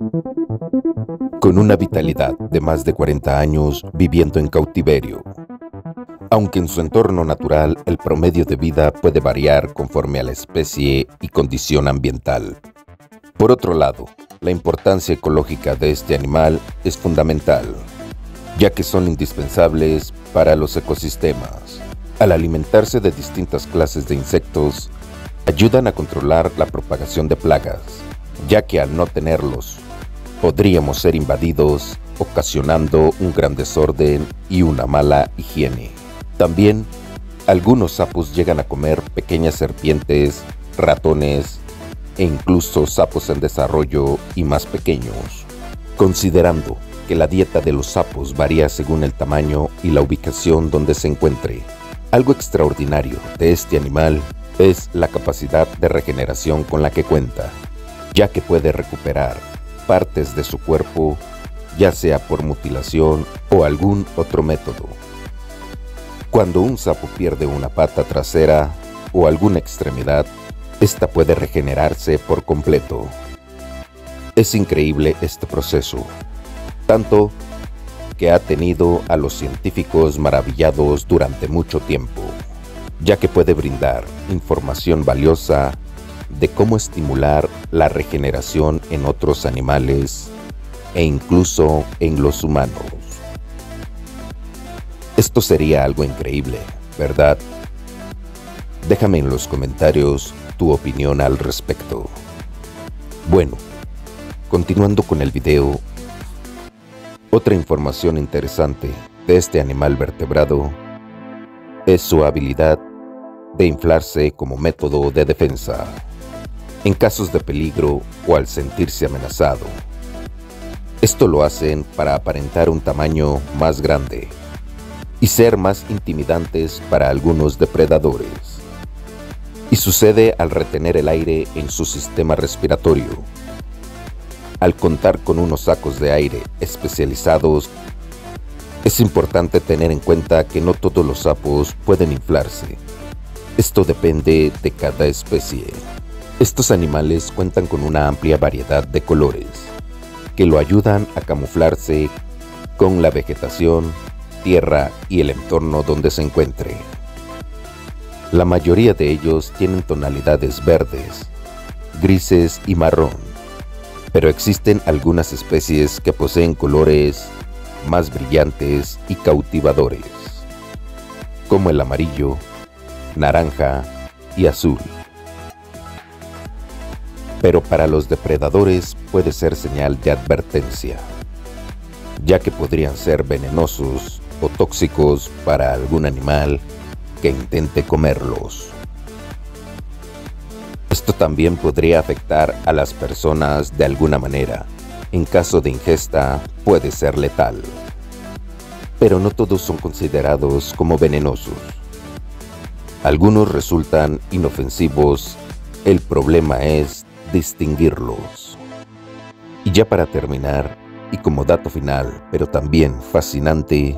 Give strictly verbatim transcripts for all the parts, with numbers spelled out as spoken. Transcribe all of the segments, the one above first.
con una vitalidad de más de cuarenta años viviendo en cautiverio. Aunque en su entorno natural el promedio de vida puede variar conforme a la especie y condición ambiental. Por otro lado, la importancia ecológica de este animal es fundamental, ya que son indispensables para los ecosistemas. Al alimentarse de distintas clases de insectos, ayudan a controlar la propagación de plagas, ya que al no tenerlos, podríamos ser invadidos, ocasionando un gran desorden y una mala higiene. También, algunos sapos llegan a comer pequeñas serpientes, ratones e incluso sapos en desarrollo y más pequeños. Considerando que la dieta de los sapos varía según el tamaño y la ubicación donde se encuentre, algo extraordinario de este animal es la capacidad de regeneración con la que cuenta, ya que puede recuperar partes de su cuerpo, ya sea por mutilación o algún otro método. Cuando un sapo pierde una pata trasera o alguna extremidad, esta puede regenerarse por completo. Es increíble este proceso, tanto que ha tenido a los científicos maravillados durante mucho tiempo, ya que puede brindar información valiosa de cómo estimular la regeneración en otros animales e incluso en los humanos. Esto sería algo increíble, ¿verdad? Déjame en los comentarios tu opinión al respecto. Bueno, continuando con el video, otra información interesante de este animal vertebrado es su habilidad de inflarse como método de defensa en casos de peligro o al sentirse amenazado. Esto lo hacen para aparentar un tamaño más grande y ser más intimidantes para algunos depredadores. Y sucede al retener el aire en su sistema respiratorio. Al contar con unos sacos de aire especializados, es importante tener en cuenta que no todos los sapos pueden inflarse. Esto depende de cada especie. Estos animales cuentan con una amplia variedad de colores, que lo ayudan a camuflarse con la vegetación, tierra y el entorno donde se encuentre. La mayoría de ellos tienen tonalidades verdes, grises y marrón, pero existen algunas especies que poseen colores más brillantes y cautivadores, como el amarillo, naranja y azul. Pero para los depredadores puede ser señal de advertencia, ya que podrían ser venenosos o tóxicos para algún animal que intente comerlos. Esto también podría afectar a las personas de alguna manera. En caso de ingesta, puede ser letal. Pero no todos son considerados como venenosos. Algunos resultan inofensivos. El problema es distinguirlos. Y ya para terminar, y como dato final, pero también fascinante,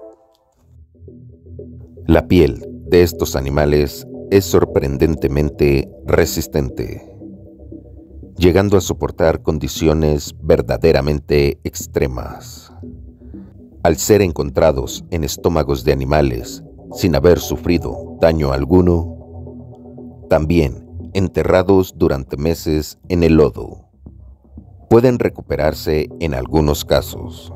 la piel de estos animales es sorprendentemente resistente, llegando a soportar condiciones verdaderamente extremas. Al ser encontrados en estómagos de animales sin haber sufrido daño alguno, también enterrados durante meses en el lodo, pueden recuperarse en algunos casos.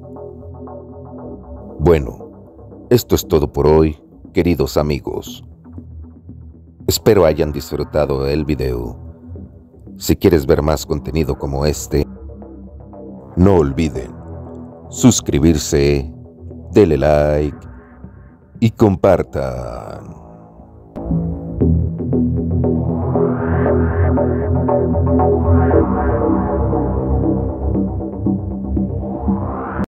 Bueno, esto es todo por hoy, queridos amigos. Espero hayan disfrutado el video. Si quieres ver más contenido como este, no olviden suscribirse, denle like y compartan.